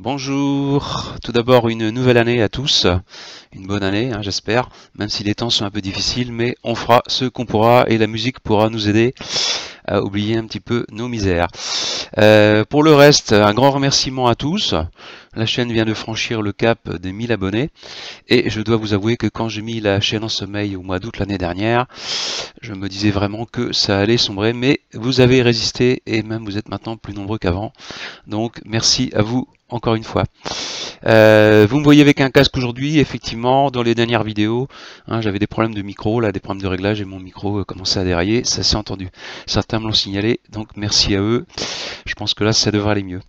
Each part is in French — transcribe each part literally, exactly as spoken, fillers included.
Bonjour, tout d'abord une nouvelle année à tous, une bonne année hein, j'espère, même si les temps sont un peu difficiles, mais on fera ce qu'on pourra et la musique pourra nous aider à oublier un petit peu nos misères. Euh, pour le reste, un grand remerciement à tous, la chaîne vient de franchir le cap des mille abonnés et je dois vous avouer que quand j'ai mis la chaîne en sommeil au mois d'août l'année dernière, je me disais vraiment que ça allait sombrer, mais vous avez résisté et même vous êtes maintenant plus nombreux qu'avant, donc merci à vous encore une fois. Euh, vous me voyez avec un casque aujourd'hui, effectivement, dans les dernières vidéos, hein, j'avais des problèmes de micro, là, des problèmes de réglage et mon micro euh, commençait à dérailler, ça s'est entendu. Certains me l'ont signalé, donc merci à eux. Je pense que là, ça devrait aller mieux.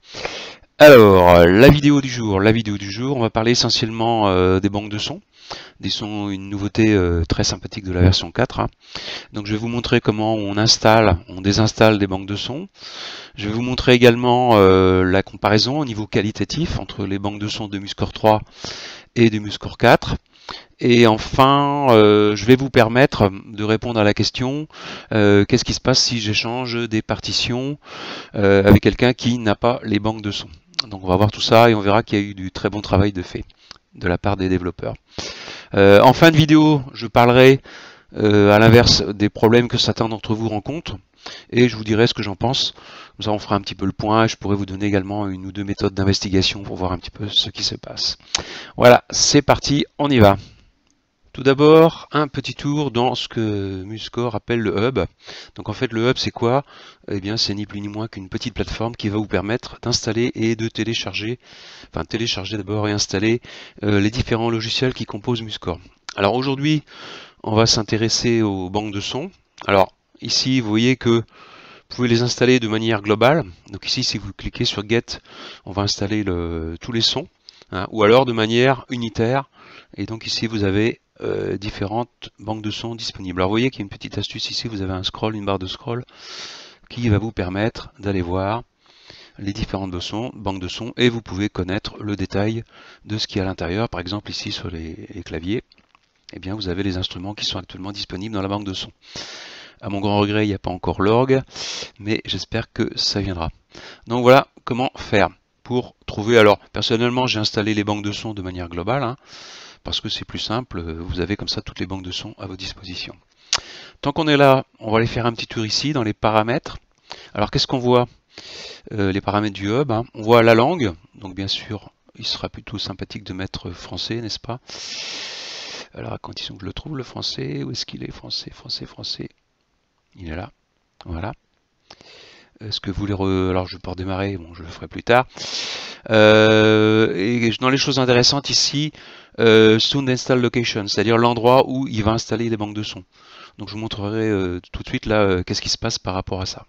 Alors, la vidéo du jour, la vidéo du jour, on va parler essentiellement euh, des banques de sons. Des sons, une nouveauté euh, très sympathique de la version quatre. Hein. Donc je vais vous montrer comment on installe, on désinstalle des banques de sons. Je vais vous montrer également euh, la comparaison au niveau qualitatif entre les banques de sons de MuseScore trois et de MuseScore quatre. Et enfin, euh, je vais vous permettre de répondre à la question euh, qu'est-ce qui se passe si j'échange des partitions euh, avec quelqu'un qui n'a pas les banques de sons. Donc on va voir tout ça et on verra qu'il y a eu du très bon travail de fait de la part des développeurs. Euh, en fin de vidéo, je parlerai euh, à l'inverse des problèmes que certains d'entre vous rencontrent et je vous dirai ce que j'en pense. Comme ça on fera un petit peu le point et je pourrai vous donner également une ou deux méthodes d'investigation pour voir un petit peu ce qui se passe. Voilà, c'est parti, on y va. Tout d'abord, un petit tour dans ce que MuseScore appelle le hub. Donc en fait le hub c'est quoi? Eh bien c'est ni plus ni moins qu'une petite plateforme qui va vous permettre d'installer et de télécharger, enfin télécharger d'abord et installer euh, les différents logiciels qui composent MuseScore. Alors aujourd'hui on va s'intéresser aux banques de sons. Alors ici vous voyez que vous pouvez les installer de manière globale. Donc ici si vous cliquez sur Get, on va installer le, tous les sons, hein, ou alors de manière unitaire. Et donc ici vous avez Euh, différentes banques de sons disponibles. Alors vous voyez qu'il y a une petite astuce ici, vous avez un scroll, une barre de scroll qui va vous permettre d'aller voir les différentes de sons, banques de sons et vous pouvez connaître le détail de ce qu'il y a à l'intérieur. Par exemple ici sur les, les claviers, eh bien vous avez les instruments qui sont actuellement disponibles dans la banque de sons. À mon grand regret, il n'y a pas encore l'orgue, mais j'espère que ça viendra. Donc voilà comment faire pour trouver. Alors personnellement j'ai installé les banques de sons de manière globale, hein, parce que c'est plus simple, vous avez comme ça toutes les banques de sons à votre disposition. Tant qu'on est là, on va aller faire un petit tour ici dans les paramètres. Alors qu'est-ce qu'on voit euh, les paramètres du hub, hein. On voit la langue, donc bien sûr, il sera plutôt sympathique de mettre français, n'est-ce pas? Alors à condition que je le trouve, le français, où est-ce qu'il est? Français, français, français. Il est là, voilà. Est-ce que vous voulez... Re... Alors je peux redémarrer, bon je le ferai plus tard. Euh, et dans les choses intéressantes ici, euh, Sound Install Location, c'est-à-dire l'endroit où il va installer les banques de sons. Donc je vous montrerai euh, tout de suite là euh, qu'est-ce qui se passe par rapport à ça.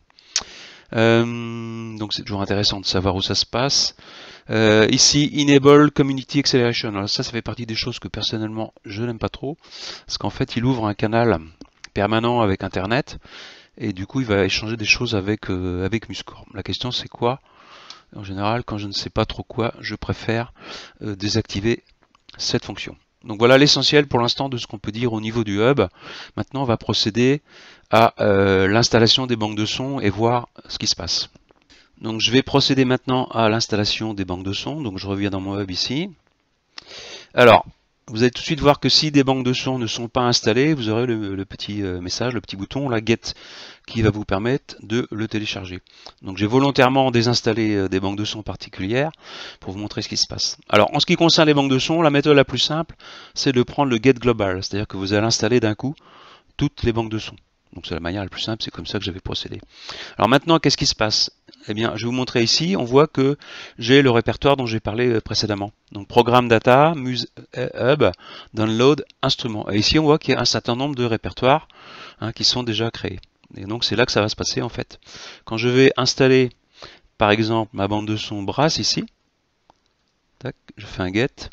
Euh, donc c'est toujours intéressant de savoir où ça se passe. Euh, ici, Enable Community Acceleration. Alors ça, ça fait partie des choses que personnellement je n'aime pas trop, parce qu'en fait il ouvre un canal permanent avec Internet. Et du coup, il va échanger des choses avec, euh, avec MuseScore. La question, c'est quoi? En général, quand je ne sais pas trop quoi, je préfère euh, désactiver cette fonction. Donc voilà l'essentiel pour l'instant de ce qu'on peut dire au niveau du hub. Maintenant, on va procéder à euh, l'installation des banques de sons et voir ce qui se passe. Donc je vais procéder maintenant à l'installation des banques de sons. Donc je reviens dans mon hub ici. Alors, vous allez tout de suite voir que si des banques de sons ne sont pas installées, vous aurez le, le petit euh, message, le petit bouton, la Get, qui va vous permettre de le télécharger. Donc j'ai volontairement désinstallé euh, des banques de sons particulières pour vous montrer ce qui se passe. Alors en ce qui concerne les banques de sons, la méthode la plus simple, c'est de prendre le Get Global, c'est-à-dire que vous allez installer d'un coup toutes les banques de sons. Donc c'est la manière la plus simple, c'est comme ça que j'avais procédé. Alors maintenant, qu'est-ce qui se passe? Eh bien, je vais vous montrer ici, on voit que j'ai le répertoire dont j'ai parlé précédemment. Donc Programme Data, Muse Hub, Download, Instruments. Et ici, on voit qu'il y a un certain nombre de répertoires hein, qui sont déjà créés. Et donc c'est là que ça va se passer en fait. Quand je vais installer, par exemple, ma bande de son Brass ici, tac, je fais un Get.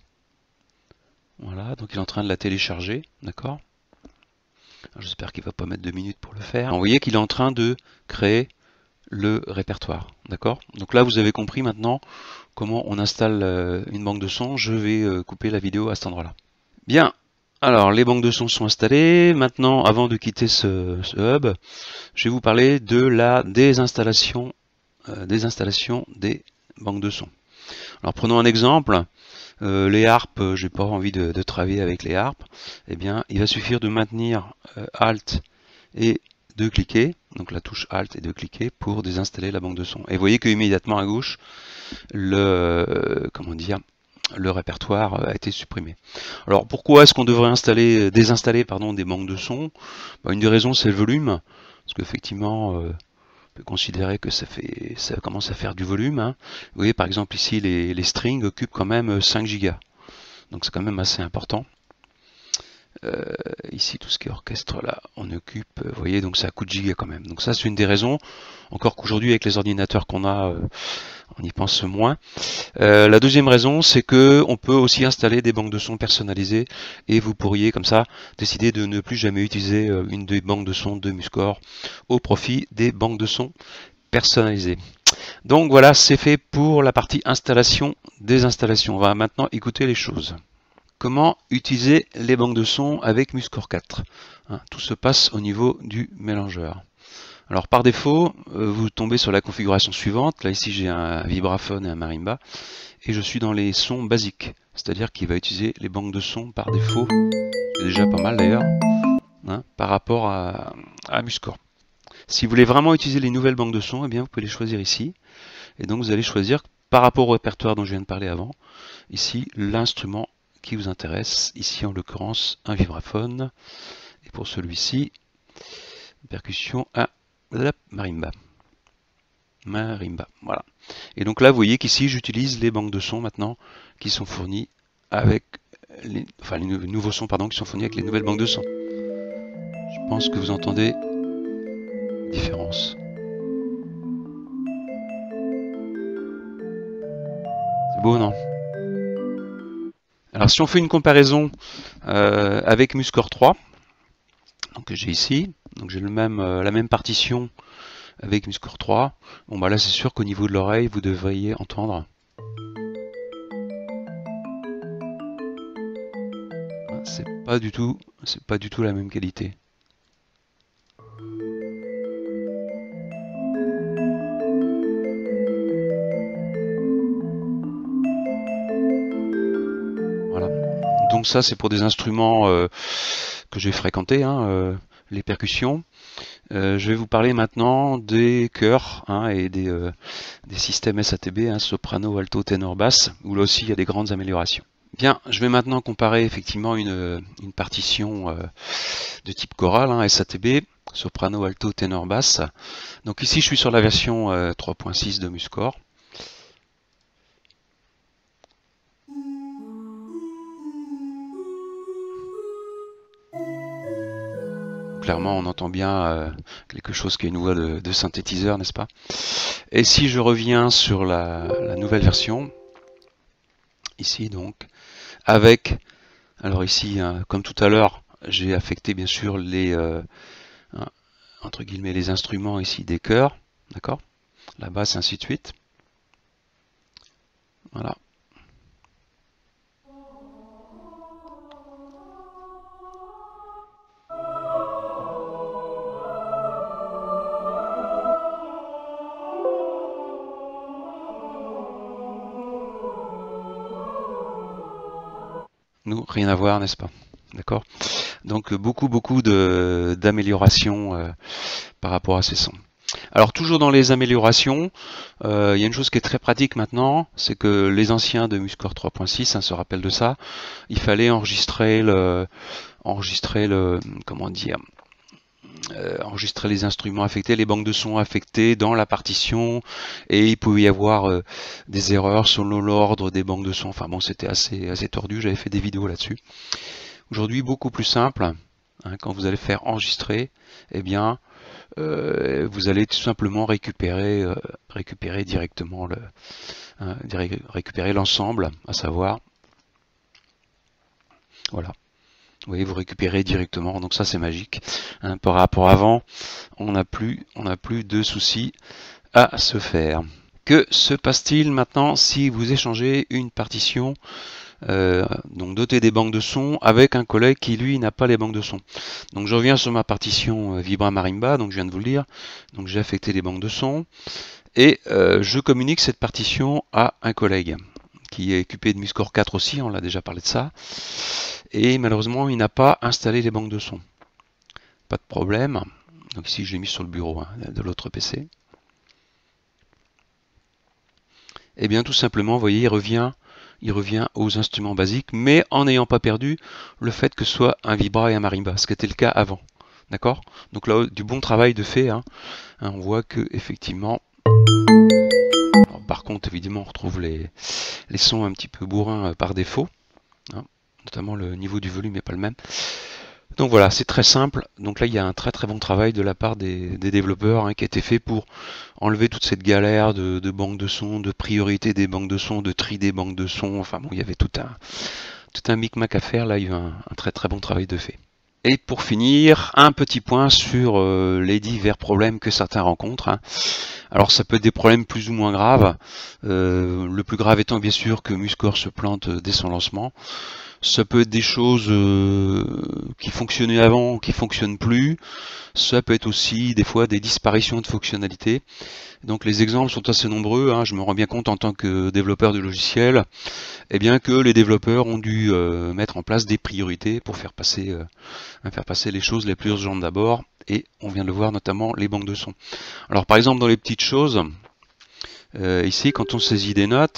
Voilà, donc il est en train de la télécharger, d'accord? J'espère qu'il ne va pas mettre deux minutes pour le faire. Alors, vous voyez qu'il est en train de créer le répertoire, d'accord? Donc là, vous avez compris maintenant comment on installe euh, une banque de sons. Je vais euh, couper la vidéo à cet endroit-là. Bien, alors les banques de sons sont installées. Maintenant, avant de quitter ce, ce hub, je vais vous parler de la désinstallation, euh, désinstallation des banques de sons. Alors prenons un exemple, euh, les harpes, euh, j'ai pas envie de, de travailler avec les harpes, eh bien il va suffire de maintenir euh, Alt et de cliquer, donc la touche Alt et de cliquer pour désinstaller la banque de son. Et vous voyez que immédiatement à gauche, le euh, comment dire, le répertoire a été supprimé. Alors pourquoi est-ce qu'on devrait installer, désinstaller pardon, des banques de son? Bah, une des raisons c'est le volume, parce qu'effectivement euh, on peut considérer que ça fait, ça commence à faire du volume. Hein. Vous voyez par exemple ici les, les strings occupent quand même cinq gigas, donc c'est quand même assez important. Euh, ici tout ce qui est orchestre là on occupe, vous voyez, donc ça coûte giga quand même, donc ça c'est une des raisons, encore qu'aujourd'hui avec les ordinateurs qu'on a euh, on y pense moins. Euh, la deuxième raison c'est que on peut aussi installer des banques de sons personnalisées et vous pourriez comme ça décider de ne plus jamais utiliser euh, une des banques de sons de Muscore au profit des banques de sons personnalisées. Donc voilà, c'est fait pour la partie installation, désinstallation. On va maintenant écouter les choses. Comment utiliser les banques de sons avec Muscore quatre? Hein, tout se passe au niveau du mélangeur. Alors par défaut, euh, vous tombez sur la configuration suivante. Là ici j'ai un vibraphone et un marimba. Et je suis dans les sons basiques. C'est-à-dire qu'il va utiliser les banques de sons par défaut. C'est déjà pas mal d'ailleurs. Hein, par rapport à, à Muscore. Si vous voulez vraiment utiliser les nouvelles banques de sons, eh bien vous pouvez les choisir ici. Et donc vous allez choisir par rapport au répertoire dont je viens de parler avant. Ici l'instrument qui vous intéresse, ici en l'occurrence un vibraphone, et pour celui-ci, percussion à la marimba. Marimba, voilà. Et donc là, vous voyez qu'ici, j'utilise les banques de sons maintenant qui sont fournies avec les, enfin les nouveaux sons, pardon, qui sont fournis avec les nouvelles banques de sons. Je pense que vous entendez la différence. C'est beau, non ? Alors si on fait une comparaison euh, avec Muscore trois, donc que j'ai ici, donc j'ai le même, euh, la même partition avec Muscore trois, bon bah là c'est sûr qu'au niveau de l'oreille vous devriez entendre. C'est pas du tout, c'est pas du tout la même qualité. Voilà. Donc ça c'est pour des instruments euh, que j'ai fréquentés, hein, euh, les percussions. Euh, je vais vous parler maintenant des chœurs hein, et des, euh, des systèmes S A T B, hein, soprano, alto, ténor, basse, où là aussi il y a des grandes améliorations. Bien, je vais maintenant comparer effectivement une, une partition euh, de type choral, hein, S A T B, soprano, alto, ténor, basse. Donc ici je suis sur la version euh, trois point six de Muscore. Clairement, on entend bien euh, quelque chose qui est une voix de, de synthétiseur, n'est-ce pas? Et si je reviens sur la, la nouvelle version, ici donc, avec, alors ici, hein, comme tout à l'heure, j'ai affecté bien sûr les, euh, hein, entre guillemets, les instruments ici des chœurs, d'accord? La basse, ainsi de suite. Voilà. Nous, rien à voir, n'est-ce pas? D'accord? Donc beaucoup, beaucoup d'améliorations euh, par rapport à ces sons. Alors toujours dans les améliorations, euh, il y a une chose qui est très pratique maintenant, c'est que les anciens de Muscore trois point six hein, se rappellent de ça. Il fallait enregistrer le, enregistrer le, comment dire, euh, enregistrer les instruments affectés, les banques de sons affectées dans la partition, et il pouvait y avoir euh, des erreurs selon l'ordre des banques de sons. Enfin bon, c'était assez, assez tordu. J'avais fait des vidéos là-dessus. Aujourd'hui, beaucoup plus simple. Hein, quand vous allez faire enregistrer, eh bien Euh, vous allez tout simplement récupérer, euh, récupérer directement le, hein, récupérer l'ensemble, à savoir, voilà. Vous voyez, vous récupérez directement, donc ça c'est magique. Hein, par rapport à avant, on n'a plus, on n'a plus de soucis à se faire. Que se passe-t-il maintenant si vous échangez une partition Euh, donc doté des banques de sons avec un collègue qui lui n'a pas les banques de sons. Donc je reviens sur ma partition euh, Vibra Marimba, donc je viens de vous le dire. Donc j'ai affecté les banques de sons et euh, je communique cette partition à un collègue qui est occupé de MuseScore quatre aussi, on l'a déjà parlé de ça, et malheureusement il n'a pas installé les banques de son. Pas de problème, donc ici je l'ai mis sur le bureau hein, de l'autre P C. Et bien tout simplement, vous voyez, il revient, il revient aux instruments basiques, mais en n'ayant pas perdu le fait que ce soit un vibra et un marimba, ce qui était le cas avant. D'accord? Donc là, du bon travail de fait, hein, hein, on voit que effectivement. Alors, par contre, évidemment, on retrouve les, les sons un petit peu bourrins euh, par défaut, hein, notamment le niveau du volume n'est pas le même. Donc voilà, c'est très simple. Donc là, il y a un très très bon travail de la part des, des développeurs hein, qui a été fait pour enlever toute cette galère de, de banque de sons, de priorité des banques de sons, de tri des banques de sons. Enfin bon, il y avait tout un, tout un micmac à faire. Là, il y a eu un, un très très bon travail de fait. Et pour finir, un petit point sur euh, les divers problèmes que certains rencontrent. Hein. Alors ça peut être des problèmes plus ou moins graves. Euh, le plus grave étant bien sûr que MuseScore se plante dès son lancement. Ça peut être des choses euh, qui fonctionnaient avant, qui ne fonctionnent plus. Ça peut être aussi des fois des disparitions de fonctionnalités. Donc les exemples sont assez nombreux. Hein. Je me rends bien compte en tant que développeur de logiciels, eh bien que les développeurs ont dû euh, mettre en place des priorités pour faire passer, euh, faire passer les choses les plus urgentes d'abord. Et on vient de le voir notamment les banques de sons. Alors par exemple dans les petites choses, euh, ici quand on saisit des notes,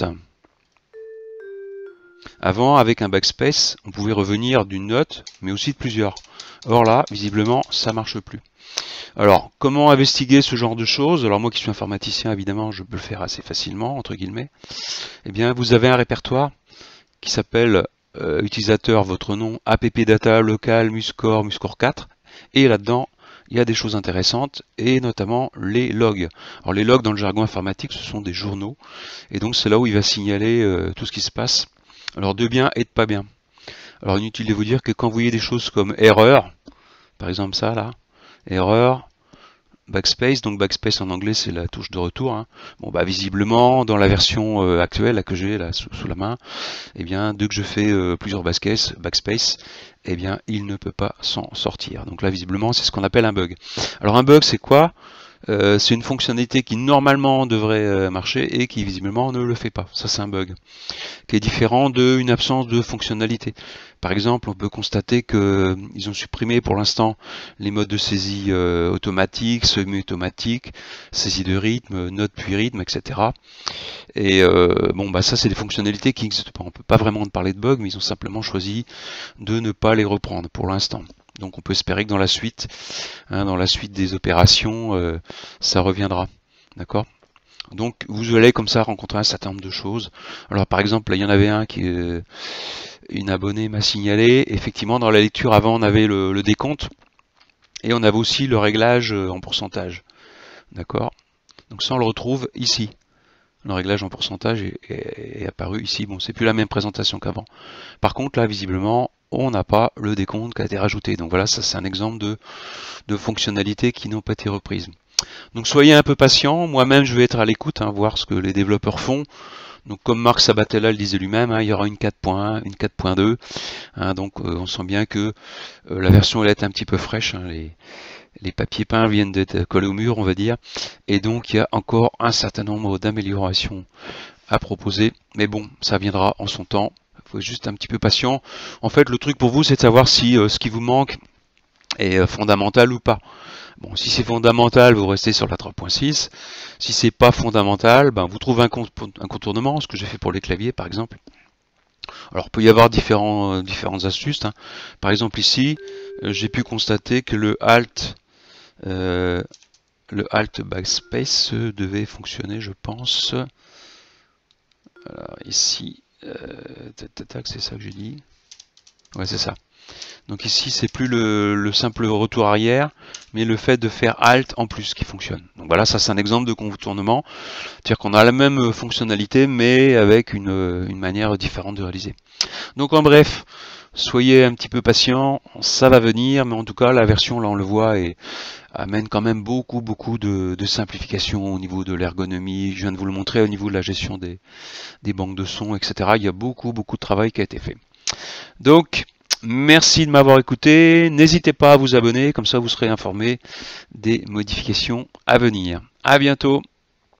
avant, avec un backspace, on pouvait revenir d'une note, mais aussi de plusieurs. Or là, visiblement, ça marche plus. Alors, comment investiguer ce genre de choses? Alors moi qui suis informaticien, évidemment, je peux le faire assez facilement, entre guillemets. Eh bien, vous avez un répertoire qui s'appelle euh, utilisateur, votre nom, appdata, local, MuseScore, MuseScore quatre. Et là-dedans, il y a des choses intéressantes, et notamment les logs. Alors les logs, dans le jargon informatique, ce sont des journaux. Et donc, c'est là où il va signaler euh, tout ce qui se passe. Alors de bien et de pas bien. Alors inutile de vous dire que quand vous voyez des choses comme erreur, par exemple ça là, erreur, backspace, donc backspace en anglais c'est la touche de retour. Hein. Bon bah visiblement dans la version euh, actuelle là, que j'ai là sous, sous la main, eh bien dès que je fais euh, plusieurs backspace, backspace, eh bien il ne peut pas s'en sortir. Donc là visiblement c'est ce qu'on appelle un bug. Alors un bug c'est quoi? Euh, c'est une fonctionnalité qui normalement devrait euh, marcher et qui visiblement ne le fait pas. Ça c'est un bug qui est différent d'une absence de fonctionnalité. Par exemple, on peut constater qu'ils ont supprimé pour l'instant les modes de saisie euh, automatique, semi-automatique, saisie de rythme, note puis rythme, et cetera. Et euh, bon, bah ça c'est des fonctionnalités qui n'existent pas. On ne peut pas vraiment parler de bug, mais ils ont simplement choisi de ne pas les reprendre pour l'instant. Donc on peut espérer que dans la suite, hein, dans la suite des opérations, euh, ça reviendra. D'accord ? Donc vous allez comme ça rencontrer un certain nombre de choses. Alors par exemple, là, il y en avait un qui euh, une abonnée m'a signalé. Effectivement, dans la lecture avant, on avait le, le décompte et on avait aussi le réglage en pourcentage. D'accord ? Donc ça, on le retrouve ici. Le réglage en pourcentage est, est, est apparu ici. Bon, c'est plus la même présentation qu'avant. Par contre, là, visiblement, on n'a pas le décompte qui a été rajouté. Donc voilà, ça c'est un exemple de, de fonctionnalités qui n'ont pas été reprises. Donc soyez un peu patient, moi-même je vais être à l'écoute, hein, voir ce que les développeurs font. Donc comme Marc Sabatella le disait lui-même, hein, il y aura une quatre point un, une quatre point deux. Hein, donc euh, on sent bien que euh, la version elle est un petit peu fraîche. Hein, les, les papiers peints viennent d'être collés au mur, on va dire. Et donc il y a encore un certain nombre d'améliorations à proposer. Mais bon, ça viendra en son temps. Il faut juste un petit peu patient. En fait, le truc pour vous, c'est de savoir si euh, ce qui vous manque est euh, fondamental ou pas. Bon, si c'est fondamental, vous restez sur la trois point six. Si c'est pas fondamental, ben vous trouvez un, un contournement, ce que j'ai fait pour les claviers par exemple. Alors il peut y avoir différents, euh, différentes astuces. Hein. Par exemple ici, euh, j'ai pu constater que le Alt, euh, le Alt Backspace devait fonctionner, je pense. Alors ici, euh, c'est ça que j'ai dit. Ouais, c'est ça. Donc ici, c'est plus le, le simple retour arrière, mais le fait de faire Alt en plus qui fonctionne. Donc voilà, ça c'est un exemple de contournement. C'est-à-dire qu'on a la même fonctionnalité, mais avec une, une manière différente de réaliser. Donc en bref, soyez un petit peu patient, ça va venir, mais en tout cas, la version, là on le voit, et amène quand même beaucoup, beaucoup de, de simplification au niveau de l'ergonomie. Je viens de vous le montrer au niveau de la gestion des, des banques de sons, et cetera. Il y a beaucoup, beaucoup de travail qui a été fait. Donc, merci de m'avoir écouté. N'hésitez pas à vous abonner, comme ça vous serez informé des modifications à venir. À bientôt.